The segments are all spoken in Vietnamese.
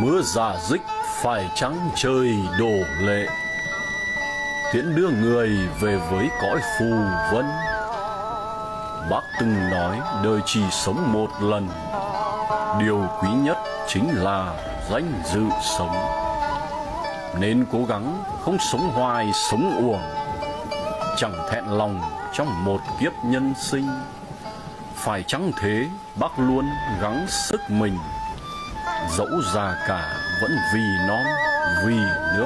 Mưa giả dích phải chăng trời đổ lệ, tiễn đưa người về với cõi phù vân. Bác từng nói đời chỉ sống một lần, điều quý nhất chính là danh dự sống. Nên cố gắng không sống hoài sống uổng, chẳng thẹn lòng trong một kiếp nhân sinh. Phải chăng thế bác luôn gắng sức mình, dẫu già cả vẫn vì non vì nước.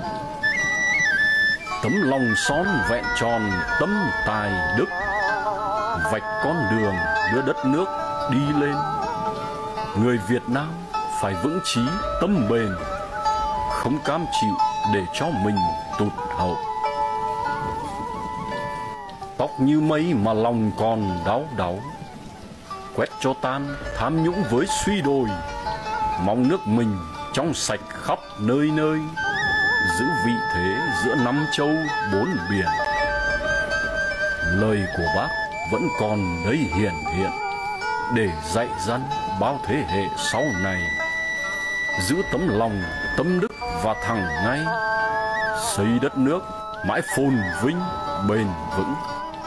Tấm lòng son vẹn tròn tâm tài đức, vạch con đường đưa đất nước đi lên. Người Việt Nam phải vững chí tâm bền, không cam chịu để cho mình tụt hậu. Tóc như mây mà lòng còn đau đáu, quét cho tan tham nhũng với suy đồi. Mong nước mình trong sạch khắp nơi nơi, giữ vị thế giữa năm châu bốn biển. Lời của bác vẫn còn đây hiển hiện, để dạy dăn bao thế hệ sau này. Giữ tấm lòng tâm đức và thẳng ngay, xây đất nước mãi phồn vinh bền vững.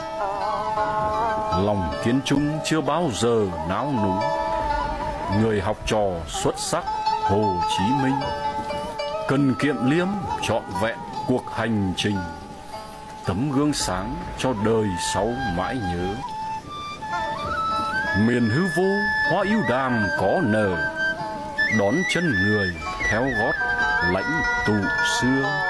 Lòng kiên trung chưa bao giờ nao núng, người học trò xuất sắc Hồ Chí Minh. Cần kiệm liêm trọn vẹn cuộc hành trình, tấm gương sáng cho đời sau mãi nhớ. Miền hư vô hoa ưu đàm có nở, đón chân người theo gót lãnh tụ xưa.